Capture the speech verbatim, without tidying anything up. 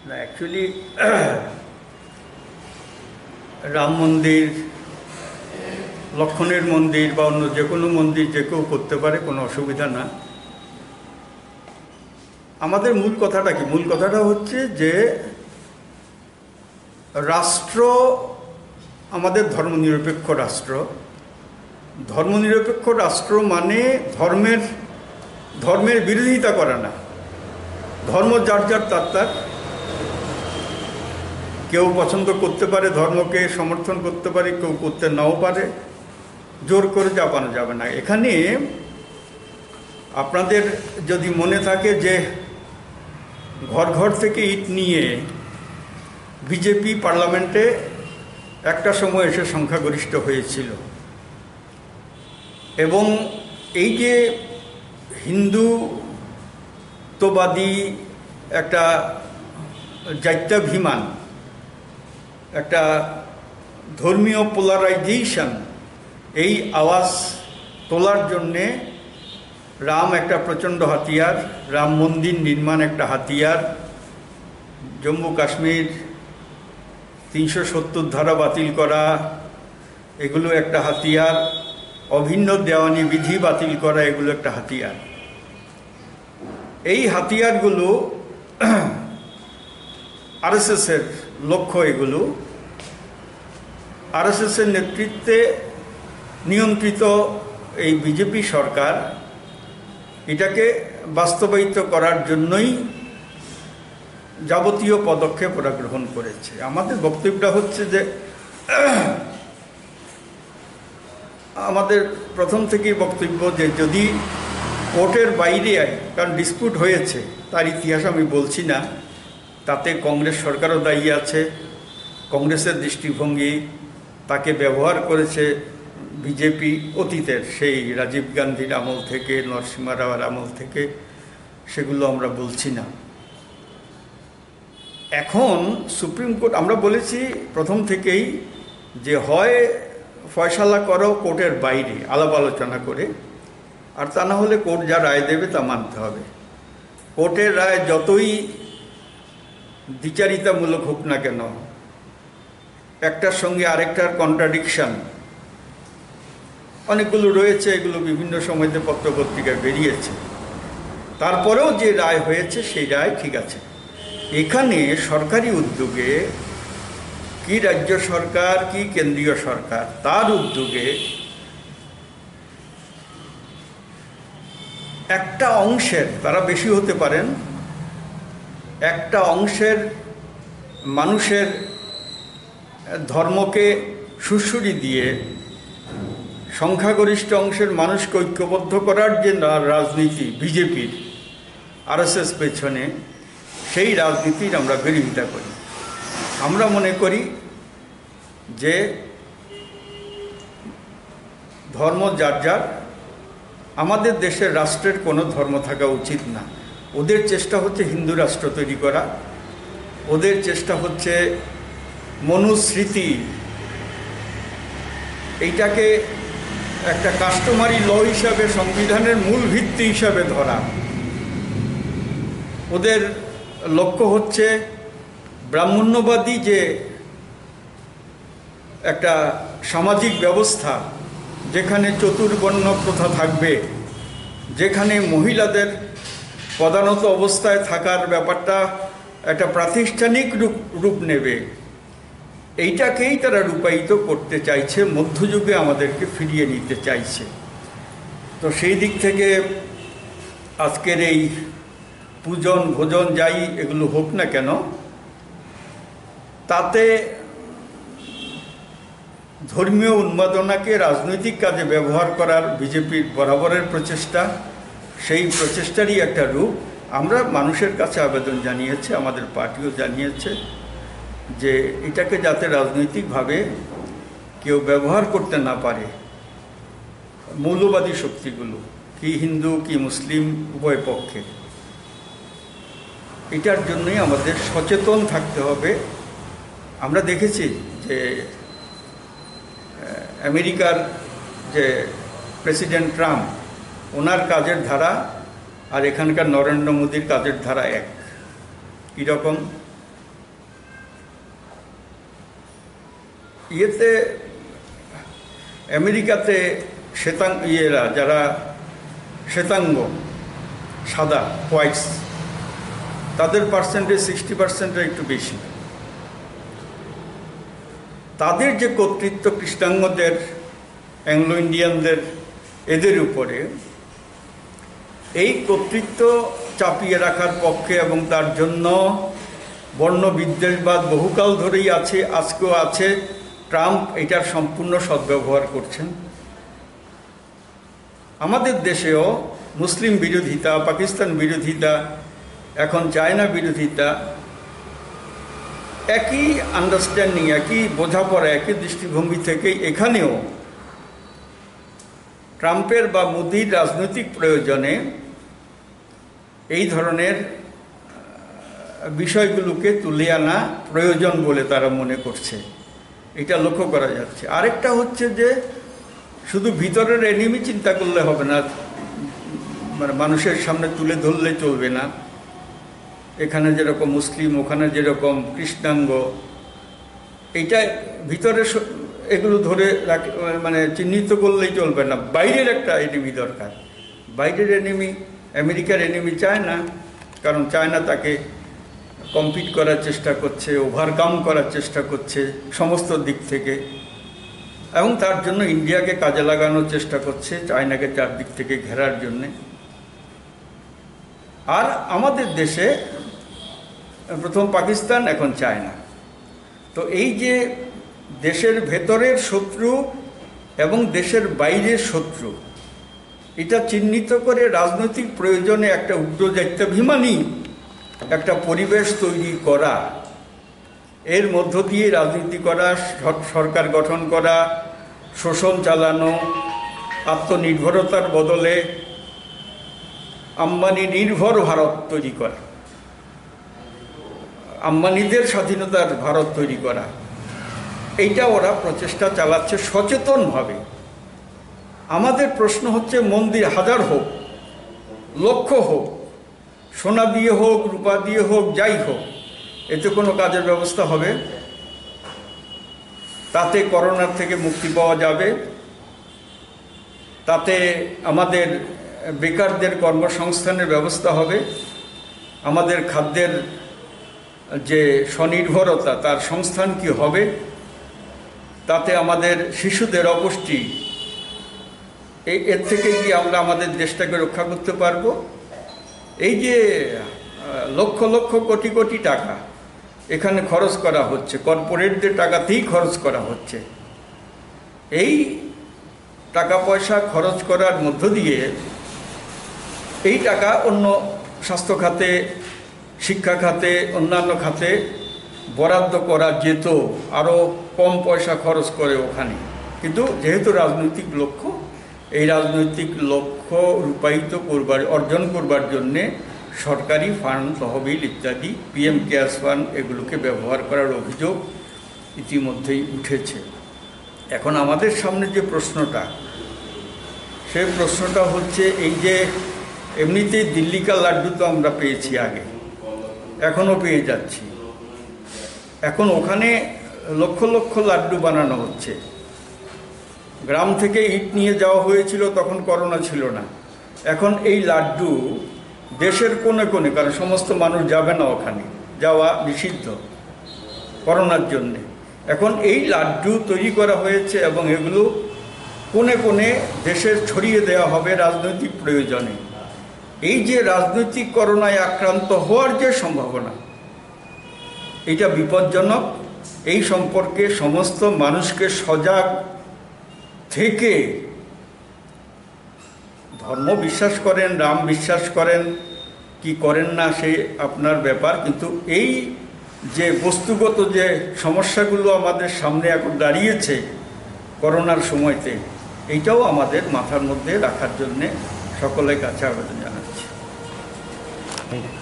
না অ্যাকচুয়ালি রাম মন্দির, লক্ষণের মন্দির বা অন্য যে কোনো মন্দির যে কেউ করতে পারে, কোনো অসুবিধা না। আমাদের মূল কথাটা কি? মূল কথাটা হচ্ছে যে রাষ্ট্র আমাদের ধর্মনিরপেক্ষ রাষ্ট্র। ধর্মনিরপেক্ষ রাষ্ট্র মানে ধর্মের ধর্মের বিরোধিতা করে না। ধর্ম যার যার তার তার, কেউ পছন্দ করতে পারে, ধর্মকে সমর্থন করতে পারে, কেউ করতে নাও পারে, জোর করে চাপানো যাবে না। এখানে আপনাদের যদি মনে থাকে যে ঘর ঘর থেকে ইট নিয়ে বিজেপি পার্লামেন্টে একটা সময় এসে সংখ্যাগরিষ্ঠ হয়েছিল, এবং এই যে হিন্দুত্ববাদী একটা জাত্যাভিমান, একটা ধর্মীয় পোলারাইজেশন, এই আওয়াজ তোলার জন্যে রাম একটা প্রচণ্ড হাতিয়ার, রাম মন্দির নির্মাণ একটা হাতিয়ার, জম্মু কাশ্মীর তিনশো সত্তর ধারা বাতিল করা এগুলো একটা হাতিয়ার, অভিন্ন দেওয়ানি বিধি বাতিল করা এগুলো একটা হাতিয়ার। এই হাতিয়ারগুলো আরএসএসের লক্ষ্য। এগুলো আরএসএসের নেতৃত্বে নিয়ন্ত্রিত এই বিজেপি সরকার এটাকে বাস্তবায়িত করার জন্যই যাবতীয় পদক্ষেপ ওরা গ্রহণ করেছে। আমাদের বক্তব্যটা হচ্ছে যে আমাদের প্রথম থেকেই বক্তব্য যে যদি কোর্টের বাইরে আয়, কারণ ডিসপিউট হয়েছে, তার ইতিহাস আমি বলছি না, তাতে কংগ্রেস সরকারও দায়ী আছে। কংগ্রেসের দৃষ্টিভঙ্গি, তাকে ব্যবহার করেছে বিজেপি অতীতের, সেই রাজীব গান্ধীর আমল থেকে, নরসিংহ রাওয়ের আমল থেকে, সেগুলো আমরা বলছি না। এখন সুপ্রিম কোর্ট, আমরা বলেছি প্রথম থেকেই যে হয় ফয়সালা করো কোর্টের বাইরে আলাপ আলোচনা করে, আর তা না হলে কোর্ট যা রায় দেবে তা মানতে হবে। কোর্টের রায় যতই দ্বিচারিতামূলক হোক না কেন, একটার সঙ্গে আরেকটার কন্ট্রাডিকশন অনেকগুলো রয়েছে, এগুলো বিভিন্ন সময়তে পত্রপত্রিকায় বেরিয়েছে, তারপরেও যে রায় হয়েছে সেই রায় ঠিক আছে। এখানে সরকারি উদ্যোগে, কি রাজ্য সরকার কি কেন্দ্রীয় সরকার, তার উদ্যোগে একটা অংশের, তারা বেশি হতে পারেন, একটা অংশের মানুষের ধর্মকে সুড়সুড়ি দিয়ে সংখ্যাগরিষ্ঠ অংশের মানুষকে ঐক্যবদ্ধ করার যে রাজনীতি বিজেপির, আরএসএস পেছনে, সেই রাজনীতির আমরা বিরোধিতা করি। আমরা মনে করি যে ধর্ম যার যার, আমাদের দেশের রাষ্ট্রের কোনো ধর্ম থাকা উচিত না। ওদের চেষ্টা হচ্ছে হিন্দু রাষ্ট্র তৈরি করা, ওদের চেষ্টা হচ্ছে মনুস্মৃতি, এইটাকে একটা কাস্টমারি ল হিসাবে, সংবিধানের মূল ভিত্তি হিসাবে ধরা। ওদের লক্ষ্য হচ্ছে ব্রাহ্মণ্যবাদী যে একটা সামাজিক ব্যবস্থা, যেখানে চতুর্বর্ণ প্রথা থাকবে, যেখানে মহিলাদের প্রধানত অবস্থায় থাকার ব্যাপারটা একটা প্রাতিষ্ঠানিক রূপ রূপ নেবে, এইটাকেই তারা রূপায়িত করতে চাইছে, মধ্যযুগে আমাদেরকে ফিরিয়ে নিতে চাইছে। তো সেই দিক থেকে আজকের এই পূজন ভোজন যাই এগুলো হোক না কেন, তাতে ধর্মীয় উন্মাদনাকে রাজনৈতিক কাজে ব্যবহার করার বিজেপির বরাবরের প্রচেষ্টা, সেই প্রচেষ্টারই একটা রূপ। আমরা মানুষের কাছে আবেদন জানিয়েছি, আমাদের পার্টিও জানিয়েছে যে এটাকে যাতে রাজনৈতিকভাবে কেউ ব্যবহার করতে না পারে, মৌলবাদী শক্তিগুলো, কি হিন্দু কি মুসলিম উভয় পক্ষে, এটার জন্যই আমাদের সচেতন থাকতে হবে। আমরা দেখেছি যে আমেরিকার যে প্রেসিডেন্ট ট্রাম্প, ওনার কাজের ধারা আর এখানকার নরেন্দ্র মোদীর কাজের ধারা এক। কীরকম? ইয়েতে আমেরিকাতে শ্বেতাং ইয়েরা যারা শ্বেতাঙ্গ সাদা হোয়াইটস তাদের পার্সেন্টেজ সিক্সটি পার্সেন্টের একটু বেশি। তাদের যে কর্তৃত্ব কৃষ্ণাঙ্গদের, অ্যাংলো ইন্ডিয়ানদের, এদের উপরে, এই কর্তৃত্ব চাপিয়ে রাখার পক্ষে এবং তার জন্য বর্ণ বিদ্বেষবাদ বহুকাল ধরেই আছে, আজকেও আছে। ট্রাম্প এটার সম্পূর্ণ সদ্ব্যবহার করছেন। আমাদের দেশেও মুসলিম বিরোধিতা, পাকিস্তান বিরোধিতা, এখন চায়না বিরোধিতা, একই আন্ডারস্ট্যান্ডিং, একই বোঝাপড়া, একই দৃষ্টিভঙ্গি থেকে এখানেও ট্রাম্পের বা মোদির রাজনৈতিক প্রয়োজনে এই ধরনের বিষয়গুলোকে তুলে আনা প্রয়োজন বলে তারা মনে করছে। এটা লক্ষ্য করা যাচ্ছে। আরেকটা হচ্ছে যে শুধু ভিতরের এনিমি চিন্তা করলে হবে না, মানে মানুষের সামনে তুলে ধরলে চলবে না। এখানে যেরকম মুসলিম, ওখানে যেরকম কৃষ্ণাঙ্গ, এইটা ভিতরে এগুলো ধরে মানে চিহ্নিত করলেই চলবে না। বাইরের একটা এনিমি দরকার। বাইরের এনিমি, আমেরিকার এনিমি চায়না, কারণ চায়না তাকে কম্পিট করার চেষ্টা করছে, ওভারকাম করার চেষ্টা করছে সমস্ত দিক থেকে, এবং তার জন্য ইন্ডিয়াকে কাজে লাগানোর চেষ্টা করছে চায়নাকে চারদিক থেকে ঘেরার জন্যে। আর আমাদের দেশে প্রথম পাকিস্তান, এখন চায়না। তো এই যে দেশের ভেতরের শত্রু এবং দেশের বাইরের শত্রু, এটা চিহ্নিত করে রাজনৈতিক প্রয়োজনে একটা উগ্রজাত্যাভিমানী একটা পরিবেশ তৈরি করা, এর মধ্য দিয়ে রাজনীতি করা, সরকার গঠন করা, শোষণ চালানো, আত্মনির্ভরতার বদলে আম্বানি নির্ভর ভারত তৈরি করা, আম্বানিদের স্বাধীনতার ভারত তৈরি করা, এইটা ওরা প্রচেষ্টা চালাচ্ছে সচেতনভাবে। আমাদের প্রশ্ন হচ্ছে, মন্দির হাজার হোক, লক্ষ হোক, সোনা দিয়ে হোক, রূপা দিয়ে হোক, যাই হোক, এতে কোনো কাজের ব্যবস্থা হবে? তাতে করোনার থেকে মুক্তি পাওয়া যাবে? তাতে আমাদের বেকারদের কর্মসংস্থানের ব্যবস্থা হবে? আমাদের খাদ্যের যে স্বনির্ভরতা, তার সংস্থান কি হবে? তাতে আমাদের শিশুদের অপুষ্টি, এই এর থেকে কি আমরা আমাদের দেশটাকে রক্ষা করতে পারবো? এই যে লক্ষ লক্ষ কোটি কোটি টাকা এখানে খরচ করা হচ্ছে, কর্পোরেটদের টাকাতেই খরচ করা হচ্ছে, এই টাকা পয়সা খরচ করার মধ্য দিয়ে এই টাকা অন্য স্বাস্থ্য খাতে, শিক্ষা খাতে, অন্যান্য খাতে বরাদ্দ করা যেত, আরও কম পয়সা খরচ করে ওখানে। কিন্তু যেহেতু রাজনৈতিক লক্ষ্য, এই রাজনৈতিক লক্ষ্য রূপায়িত করবার, অর্জন করবার জন্যে সরকারি ফান্ড, তহবিল ইত্যাদি, পিএম কেয়ার্স ফান্ড, এগুলোকে ব্যবহার করার অভিযোগ ইতিমধ্যেই উঠেছে। এখন আমাদের সামনে যে প্রশ্নটা, সেই প্রশ্নটা হচ্ছে এই যে এমনিতেই দিল্লিকা লাড্ডু তো আমরা পেয়েছি আগে, এখনও পেয়ে যাচ্ছি। এখন ওখানে লক্ষ লক্ষ লাড্ডু বানানো হচ্ছে। গ্রাম থেকে ইট নিয়ে যাওয়া হয়েছিল, তখন করোনা ছিল না। এখন এই লাড্ডু দেশের কোণে কোণে, কারণ সমস্ত মানুষ যাবে না ওখানে, যাওয়া নিষিদ্ধ করোনার জন্যে। এখন এই লাড্ডু তৈরি করা হয়েছে এবং এগুলো কোণে কোণে দেশের ছড়িয়ে দেওয়া হবে রাজনৈতিক প্রয়োজনে। এই যে রাজনৈতিক করোনায় আক্রান্ত হওয়ার যে সম্ভাবনা, এটা বিপজ্জনক। এই সম্পর্কে সমস্ত মানুষকে সজাগ থেকে, ধর্ম বিশ্বাস করেন, রাম বিশ্বাস করেন কি করেন না, সে আপনার ব্যাপার, কিন্তু এই যে বস্তুগত যে সমস্যাগুলো আমাদের সামনে এখন দাঁড়িয়েছে করোনার সময়তে, এইটাও আমাদের মাথার মধ্যে রাখার জন্যে সকলের কাছে আবেদন জানাচ্ছি।